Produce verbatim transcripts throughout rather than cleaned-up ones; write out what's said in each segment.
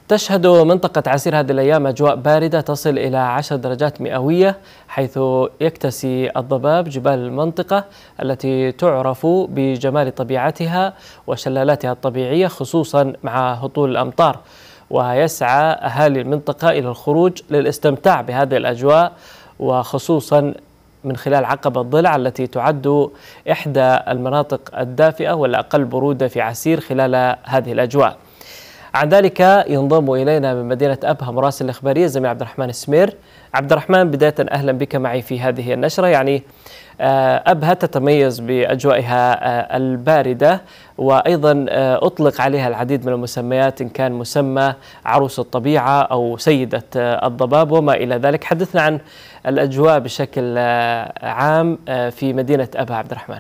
تشهد منطقة عسير هذه الأيام أجواء باردة تصل إلى عشر درجات مئوية، حيث يكتسي الضباب جبال المنطقة التي تعرف بجمال طبيعتها وشلالاتها الطبيعية، خصوصا مع هطول الأمطار. ويسعى أهالي المنطقة إلى الخروج للاستمتاع بهذه الأجواء، وخصوصا من خلال عقبة ضلع التي تعد إحدى المناطق الدافئة والأقل برودة في عسير خلال هذه الأجواء. عن ذلك ينضم إلينا من مدينة أبها مراسل الإخبارية زميل عبد الرحمن السمير. عبد الرحمن، بداية أهلا بك معي في هذه النشرة. يعني أبها تتميز بأجوائها الباردة، وأيضا أطلق عليها العديد من المسميات، إن كان مسمى عروس الطبيعة أو سيدة الضباب وما إلى ذلك. حدثنا عن الأجواء بشكل عام في مدينة أبها عبد الرحمن.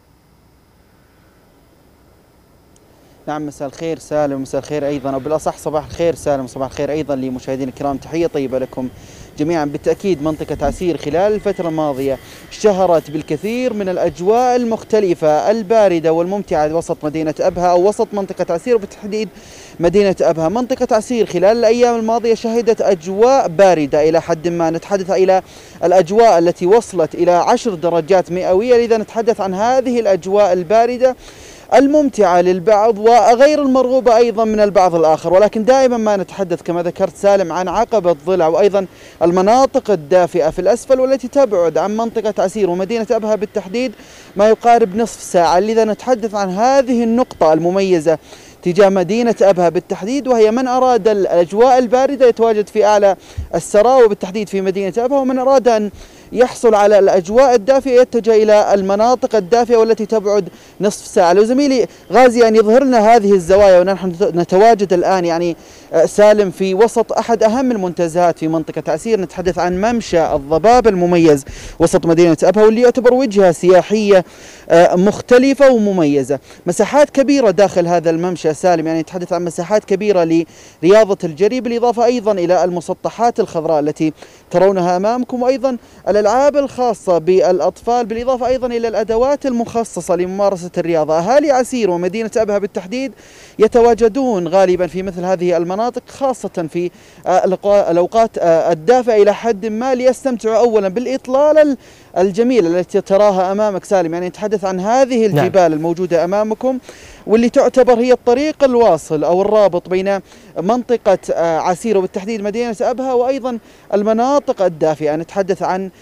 نعم، مساء الخير سالم، مساء الخير أيضا، أو بالأصح صباح الخير سالم، صباح الخير أيضا لمشاهدينا الكرام. تحية طيبة لكم جميعا. بالتأكيد منطقة عسير خلال الفترة الماضية اشتهرت بالكثير من الأجواء المختلفة الباردة والممتعة وسط مدينة أبها أو وسط منطقة عسير، وبالتحديد مدينة أبها. منطقة عسير خلال الأيام الماضية شهدت أجواء باردة إلى حد ما، نتحدث إلى الأجواء التي وصلت إلى عشر درجات مئوية، لذا نتحدث عن هذه الأجواء الباردة الممتعة للبعض وغير المرغوبة أيضا من البعض الآخر. ولكن دائما ما نتحدث كما ذكرت سالم عن عقبة ضلع وأيضا المناطق الدافئة في الأسفل، والتي تبعد عن منطقة عسير ومدينة أبها بالتحديد ما يقارب نصف ساعة. لذا نتحدث عن هذه النقطة المميزة تجاه مدينة أبها بالتحديد، وهي من أراد الأجواء الباردة يتواجد في أعلى السراء وبالتحديد في مدينة أبها، ومن أراد أن يحصل على الأجواء الدافئة يتجه إلى المناطق الدافئة والتي تبعد نصف ساعة. لو زميلي غازي أن يظهر لنا هذه الزوايا، ونحن نتواجد الآن يعني سالم في وسط أحد أهم المنتزهات في منطقة عسير، نتحدث عن ممشى الضباب المميز وسط مدينة أبها، واللي يعتبر وجهة سياحية مختلفة ومميزة. مساحات كبيرة داخل هذا الممشى سالم، يعني نتحدث عن مساحات كبيرة لرياضة الجري، بالإضافة أيضا إلى المسطحات الخضراء التي ترونها أمامكم، وأيضا الألعاب الخاصة بالأطفال، بالإضافة أيضا إلى الأدوات المخصصة لممارسة الرياضة. أهالي عسير ومدينة أبها بالتحديد يتواجدون غالبا في مثل هذه المناطق، خاصة في الأوقات الدافئة إلى حد ما، ليستمتعوا أولا بالإطلالة الجميلة التي تراها أمامك سالم. يعني نتحدث عن هذه الجبال نعم. الموجودة أمامكم، واللي تعتبر هي الطريق الواصل أو الرابط بين منطقة عسير وبالتحديد مدينة أبها وأيضا المناطق الدافئة. نتحدث عن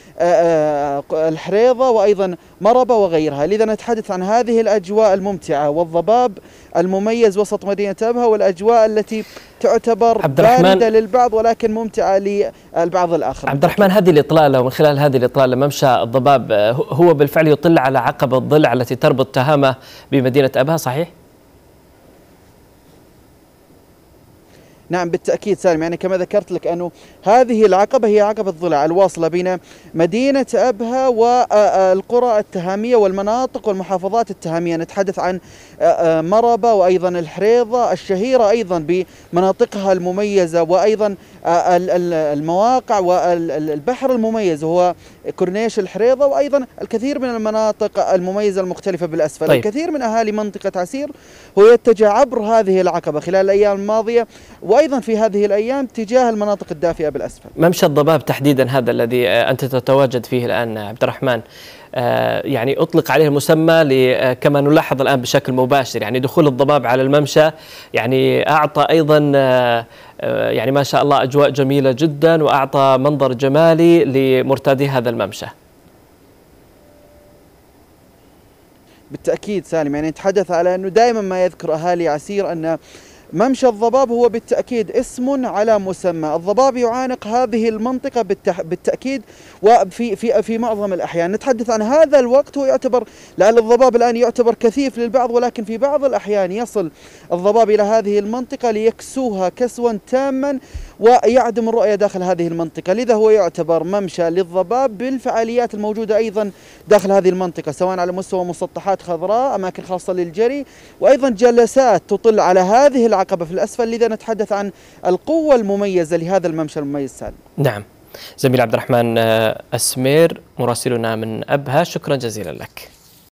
الحريضة وأيضا مربى وغيرها. لذا نتحدث عن هذه الأجواء الممتعة والضباب المميز وسط مدينة أبها، والأجواء التي تعتبر باردة للبعض ولكن ممتعة للبعض الآخر. عبد الرحمن، هذه الإطلالة ومن خلال هذه الإطلالة ممشى الضباب هو بالفعل يطل على عقبة الضلع التي تربط تهامة بمدينة أبها، صحيح؟ نعم بالتأكيد سالم، يعني كما ذكرت لك أنه هذه العقبة هي عقبة ضلع الواصلة بين مدينة أبها والقرى التهامية والمناطق والمحافظات التهامية. نتحدث عن مربى وأيضا الحريضة الشهيرة أيضا بمناطقها المميزة، وأيضا المواقع والبحر المميز هو كورنيش الحريضة، وأيضا الكثير من المناطق المميزة المختلفة بالأسفل. طيب. الكثير من أهالي منطقة عسير هو يتجه عبر هذه العقبة خلال الأيام الماضية وأيضا في هذه الأيام تجاه المناطق الدافئة بالأسفل. ممشى الضباب تحديدا هذا الذي أنت تتواجد فيه الآن عبد الرحمن، يعني أطلق عليه المسمى كما نلاحظ الآن بشكل مباشر، يعني دخول الضباب على الممشى يعني أعطى أيضا يعني ما شاء الله أجواء جميلة جدا، وأعطى منظر جمالي لمرتادي هذا الممشى. بالتأكيد سالم، يعني نتحدث على أنه دائما ما يذكر أهالي عسير أن ممشى الضباب هو بالتأكيد اسم على مسمى. الضباب يعانق هذه المنطقة بالتأكيد، وفي في في معظم الأحيان نتحدث عن هذا الوقت هو يعتبر، لعل الضباب الآن يعتبر كثيف للبعض، ولكن في بعض الأحيان يصل الضباب إلى هذه المنطقة ليكسوها كسوا تاما ويعدم الرؤية داخل هذه المنطقة. لذا هو يعتبر ممشى للضباب بالفعاليات الموجودة أيضا داخل هذه المنطقة، سواء على مستوى مسطحات خضراء، أماكن خاصة للجري، وأيضا جلسات تطل على هذه العقبة في الأسفل. لذا نتحدث عن القوة المميزة لهذا الممشى المميز سالم. نعم، زميل عبد الرحمن السمير مراسلنا من أبها، شكرا جزيلا لك.